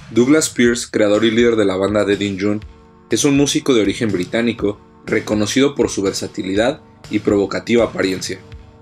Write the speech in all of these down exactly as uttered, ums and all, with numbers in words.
Douglas Pearce, creador y líder de la banda Dead in June, es un músico de origen británico reconocido por su versatilidad y provocativa apariencia.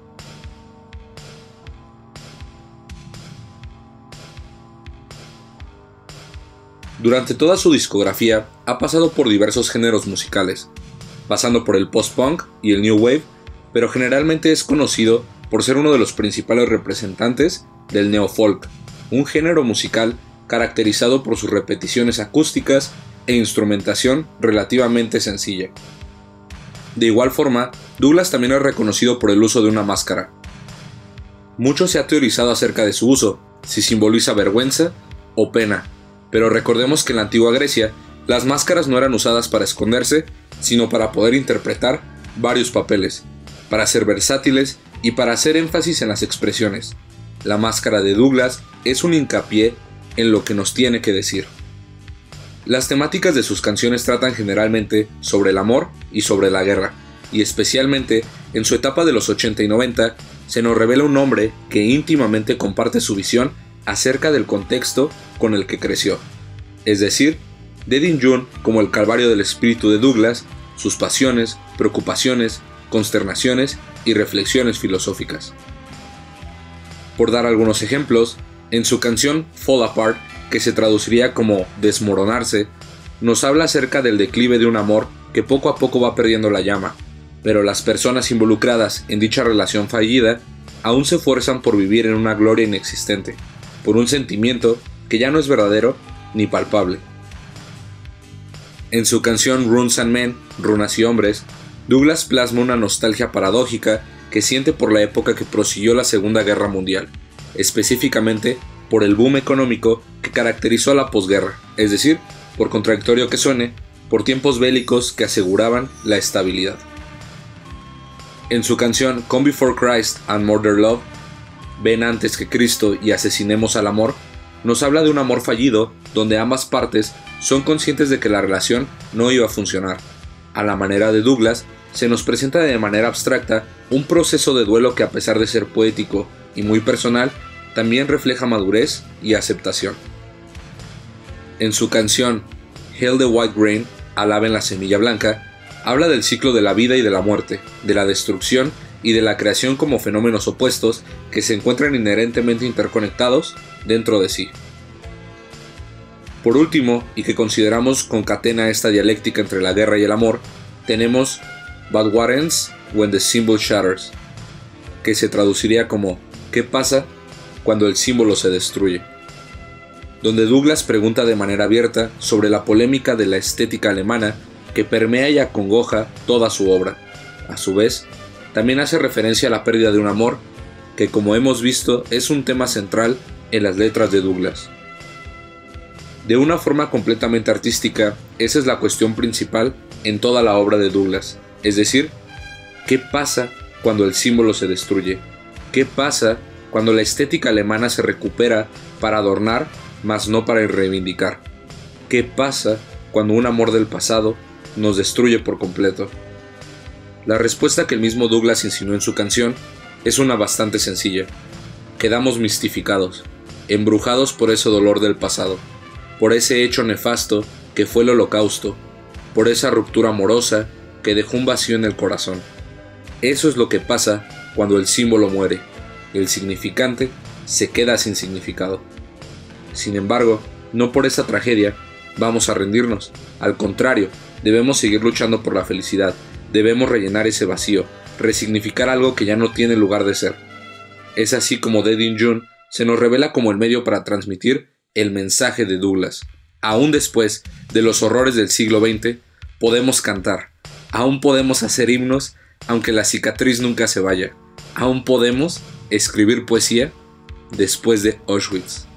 Durante toda su discografía ha pasado por diversos géneros musicales, pasando por el post-punk y el new wave, pero generalmente es conocido por ser uno de los principales representantes del neofolk, un género musical caracterizado por sus repeticiones acústicas e instrumentación relativamente sencilla. De igual forma, Douglas también es reconocido por el uso de una máscara. Mucho se ha teorizado acerca de su uso, si simboliza vergüenza o pena, pero recordemos que en la antigua Grecia, las máscaras no eran usadas para esconderse, sino para poder interpretar varios papeles, para ser versátiles y para hacer énfasis en las expresiones. La máscara de Douglas es un hincapié en lo que nos tiene que decir. Las temáticas de sus canciones tratan generalmente sobre el amor y sobre la guerra, y especialmente en su etapa de los ochenta y noventa se nos revela un hombre que íntimamente comparte su visión acerca del contexto con el que creció, es decir, Dead in June como el calvario del espíritu de Douglas, sus pasiones, preocupaciones, consternaciones y reflexiones filosóficas. Por dar algunos ejemplos, en su canción Fall Apart, que se traduciría como desmoronarse, nos habla acerca del declive de un amor que poco a poco va perdiendo la llama, pero las personas involucradas en dicha relación fallida aún se esfuerzan por vivir en una gloria inexistente, por un sentimiento que ya no es verdadero ni palpable. En su canción Runes and Men, Runas y Hombres, Douglas plasma una nostalgia paradójica que siente por la época que prosiguió la Segunda Guerra Mundial, específicamente por el boom económico que caracterizó a la posguerra, es decir, por contradictorio que suene, por tiempos bélicos que aseguraban la estabilidad. En su canción Come Before Christ and Murder Love, Ven antes que Cristo y asesinemos al amor, nos habla de un amor fallido donde ambas partes son conscientes de que la relación no iba a funcionar. A la manera de Douglas, se nos presenta de manera abstracta un proceso de duelo que, a pesar de ser poético y muy personal, también refleja madurez y aceptación. En su canción Hail the White Grain, Alaben la semilla blanca, habla del ciclo de la vida y de la muerte, de la destrucción y de la creación como fenómenos opuestos que se encuentran inherentemente interconectados dentro de sí. Por último, y que consideramos concatena esta dialéctica entre la guerra y el amor, tenemos But what ends when the symbol shatters, que se traduciría como ¿qué pasa cuando el símbolo se destruye?, donde Douglas pregunta de manera abierta sobre la polémica de la estética alemana que permea y acongoja toda su obra. A su vez, también hace referencia a la pérdida de un amor, que como hemos visto es un tema central en las letras de Douglas. De una forma completamente artística, esa es la cuestión principal en toda la obra de Douglas, es decir, ¿qué pasa cuando el símbolo se destruye? ¿Qué pasa cuando la estética alemana se recupera para adornar, mas no para reivindicar? ¿Qué pasa cuando un amor del pasado nos destruye por completo? La respuesta que el mismo Douglas insinuó en su canción es una bastante sencilla. Quedamos mistificados, embrujados por ese dolor del pasado, por ese hecho nefasto que fue el Holocausto, por esa ruptura amorosa que dejó un vacío en el corazón. Eso es lo que pasa cuando el símbolo muere. El significante se queda sin significado. Sin embargo, no por esa tragedia vamos a rendirnos. Al contrario, debemos seguir luchando por la felicidad. Debemos rellenar ese vacío, resignificar algo que ya no tiene lugar de ser. Es así como Dead in June se nos revela como el medio para transmitir el mensaje de Douglas. Aún después de los horrores del siglo veinte, podemos cantar. Aún podemos hacer himnos, aunque la cicatriz nunca se vaya. Aún podemos escribir poesía después de Auschwitz.